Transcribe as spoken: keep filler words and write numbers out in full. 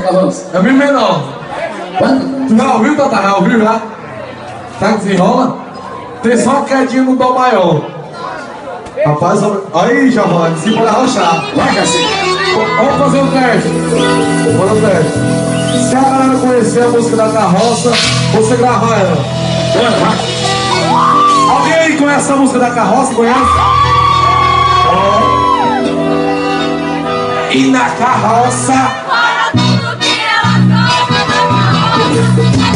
É o mesmo menor. Tu já ouviu, Tata? Já ouviu já? Tá que desenrola? Tem só uma quedinha no dó maior. Rapaz, aí, Giovanni, se pode arrochar. Vai, cacete. Vamos fazer um teste. Vamos fazer um teste. Se a galera conhecer a música da carroça, você gravar ela. Alguém aí conhece a música da carroça? Conhece? Oh. E na carroça, olha tudo que ela toma na carroça.